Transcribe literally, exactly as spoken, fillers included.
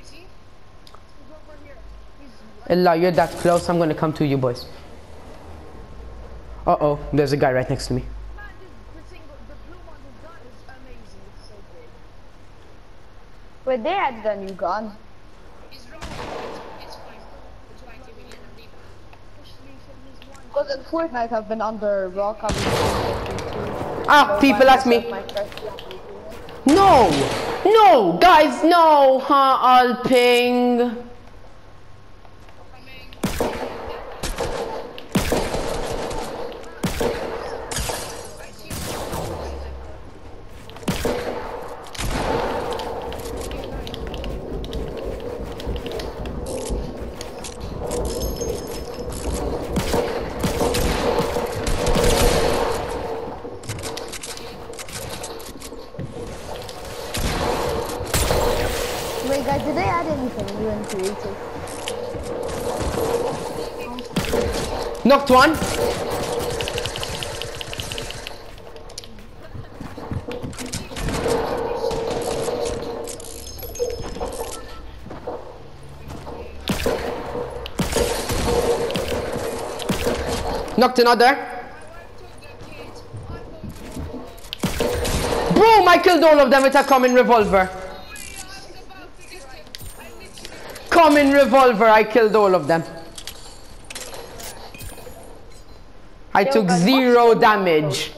Ella, you're that close, I'm gonna come to you boys. Uh oh, there's a guy right next to me. Wait, they had the new gun. Because in Fortnite I've been under rock. I've been Ah, so people ask me. No! No! Guys, no! Huh, I'll ping. Wait guys, did they add anything new and creative? Knocked one. Knocked another. Boom! I killed all of them with a common revolver. Common revolver, I killed all of them. I took zero damage.